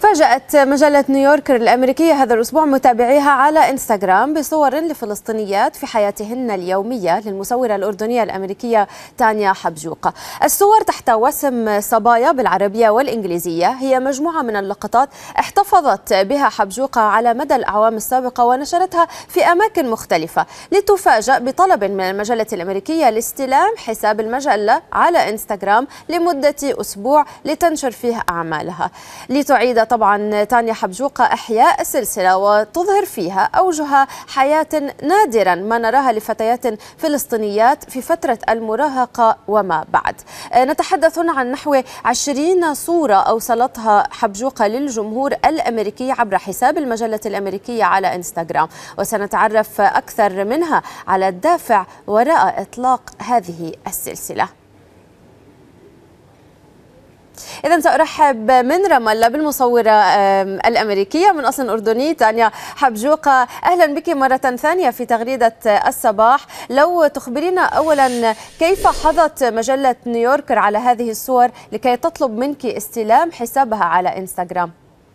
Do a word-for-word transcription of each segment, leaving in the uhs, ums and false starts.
فاجأت مجلة نيويوركر الأمريكية هذا الأسبوع متابعيها على إنستغرام بصور لفلسطينيات في حياتهن اليومية للمصورة الأردنية الأمريكية تانيا حبجوقة. الصور تحت وسم صبايا بالعربية والإنجليزية هي مجموعة من اللقطات احتفظت بها حبجوقة على مدى الأعوام السابقة ونشرتها في أماكن مختلفة، لتفاجأ بطلب من المجلة الأمريكية لاستلام حساب المجلة على إنستغرام لمدة أسبوع لتنشر فيه أعمالها، لتعيد طبعا تانيا حبجوقة إحياء السلسلة وتظهر فيها أوجه حياة نادرا ما نراها لفتيات فلسطينيات في فترة المراهقة وما بعد. نتحدث عن نحو عشرين صورة أوصلتها حبجوقة للجمهور الأمريكي عبر حساب المجلة الأمريكية على إنستغرام، وسنتعرف أكثر منها على الدافع وراء إطلاق هذه السلسلة. إذا سأرحب من رام الله بالمصورة الأمريكية من أصل أردني تانيا حبجوقة. أهلا بك مرة ثانية في تغريدة الصباح. لو تخبرينا أولا كيف حظت مجلة نيويوركر على هذه الصور لكي تطلب منك استلام حسابها على إنستغرام؟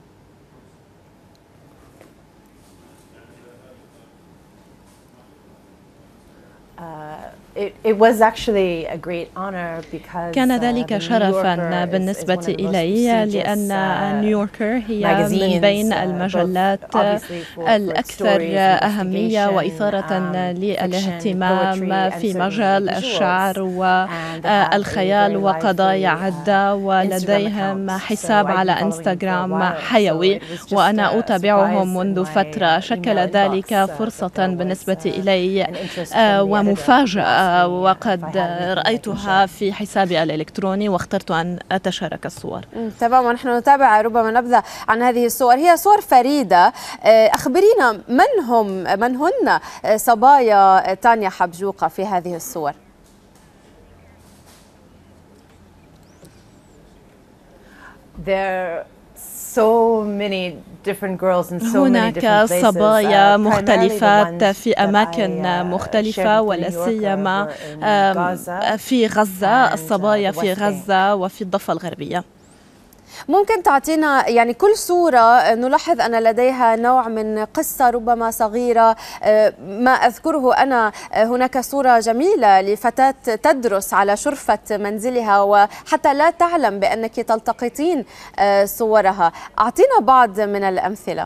كان ذلك شرفا بالنسبة إلي، لأن نيويوركر هي من بين المجلات الأكثر أهمية وإثارة للاهتمام في مجال الشعر والخيال وقضايا عدة، ولديهم حساب على إنستغرام حيوي وأنا أتابعهم منذ فترة. شكل ذلك فرصة بالنسبة إلي ومفاجأة، وقد رأيتها في حسابي الإلكتروني واخترت أن أتشارك الصور. تمام، ونحن نتابع ربما نبذة عن هذه الصور، هي صور فريدة. أخبرينا من هم من هن صبايا تانيا حبجوقة في هذه الصور؟ هناك صبايا مختلفات في أماكن مختلفة، ولا سيما في غزة، الصبايا في غزة وفي الضفة الغربية. ممكن تعطينا يعني كل صورة نلاحظ أن لديها نوع من قصة ربما صغيرة؟ ما أذكره أنا هناك صورة جميلة لفتاة تدرس على شرفة منزلها وحتى لا تعلم بأنك تلتقطين صورها. أعطينا بعض من الأمثلة.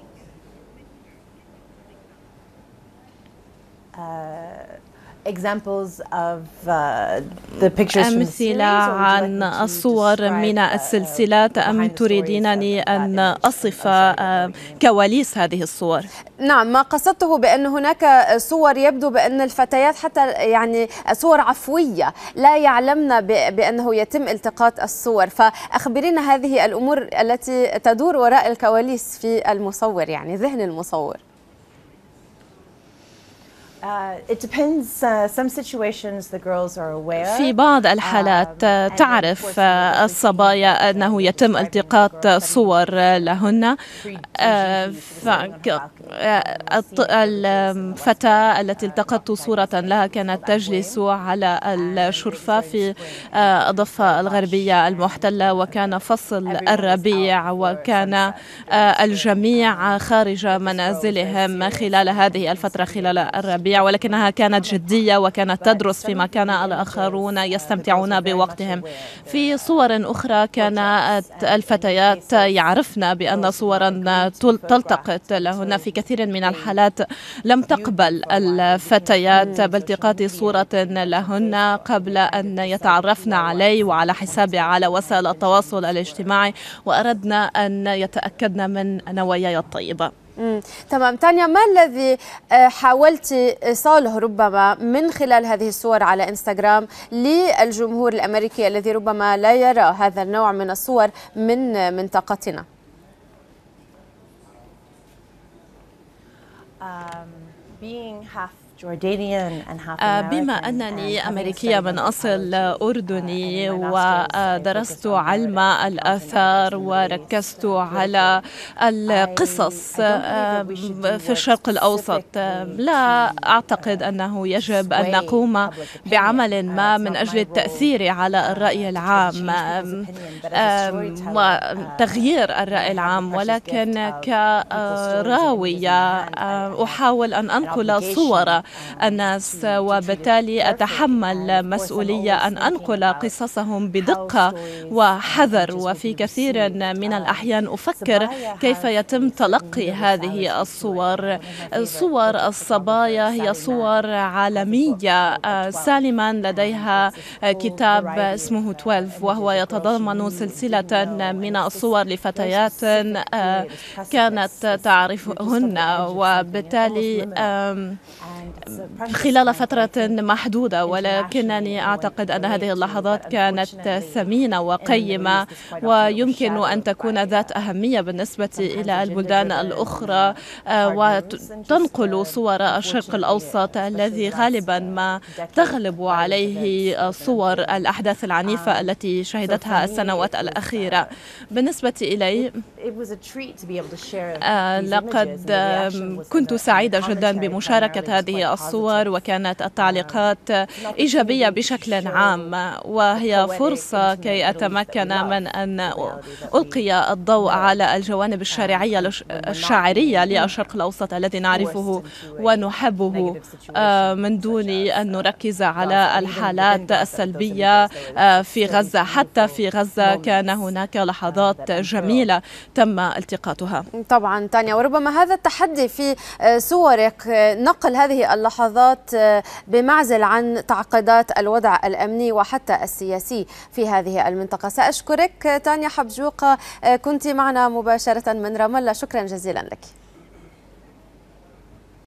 أمثلة عن الصور من السلسلة أم تريدينني أن أصف كواليس هذه الصور؟ نعم، ما قصدته بأن هناك صور يبدو بأن الفتيات حتى يعني صور عفوية لا يعلمن بأنه يتم التقاط الصور، فأخبرينا هذه الأمور التي تدور وراء الكواليس في المصور، يعني ذهن المصور. في بعض الحالات تعرف الصبايا أنه يتم التقاط صور لهن. الفتاة التي التقطت صورة لها كانت تجلس على الشرفة في الضفة الغربية المحتلة، وكان فصل الربيع وكان الجميع خارج منازلهم خلال هذه الفترة خلال الربيع، ولكنها كانت جدية وكانت تدرس فيما كان الآخرون يستمتعون بوقتهم. في صور أخرى كانت الفتيات يعرفن بأن صورا تلتقط لهن. في كثير من الحالات لم تقبل الفتيات بالتقاط صورة لهن قبل أن يتعرفن علي وعلى حسابي على وسائل التواصل الاجتماعي، وأردنا أن يتأكدن من نواياي الطيبة. مم. تمام. تانيا، ما الذي حاولت إيصاله ربما من خلال هذه الصور على إنستغرام للجمهور الأمريكي الذي ربما لا يرى هذا النوع من الصور من منطقتنا؟ بما أنني أمريكية من أصل أردني ودرست علم الآثار وركزت على القصص في الشرق الأوسط، لا أعتقد أنه يجب أن نقوم بعمل ما من أجل التأثير على الرأي العام وتغيير الرأي العام، ولكن كراوية أحاول أن أنقل صور الناس، وبالتالي أتحمل مسؤولية أن أنقل قصصهم بدقة وحذر، وفي كثير من الأحيان أفكر كيف يتم تلقي هذه الصور. صور الصبايا هي صور عالمية. سالما لديها كتاب اسمه اثنا عشر وهو يتضمن سلسلة من الصور لفتيات كانت تعرفهن، وبالتالي خلال فترة محدودة، ولكنني أعتقد أن هذه اللحظات كانت ثمينة وقيمة ويمكن أن تكون ذات أهمية بالنسبة إلى البلدان الأخرى، وتنقل صور الشرق الأوسط الذي غالبا ما تغلب عليه صور الأحداث العنيفة التي شهدتها السنوات الأخيرة. بالنسبة إلي لقد كنت سعيدة جدا بمشاركة هذه الصور، وكانت التعليقات إيجابية بشكل عام، وهي فرصة كي أتمكن من أن ألقي الضوء على الجوانب الشرعية الشاعرية للشرق الأوسط الذي نعرفه ونحبه، من دون أن نركز على الحالات السلبية في غزة. حتى في غزة كان هناك لحظات جميلة تم التقاطها. طبعا تانيا، وربما هذا التحدي في صورك نقل هذه اللحظات بمعزل عن تعقيدات الوضع الأمني وحتى السياسي في هذه المنطقة. سأشكرك تانيا حبجوقة، كنت معنا مباشرة من رام الله، شكرا جزيلا لك.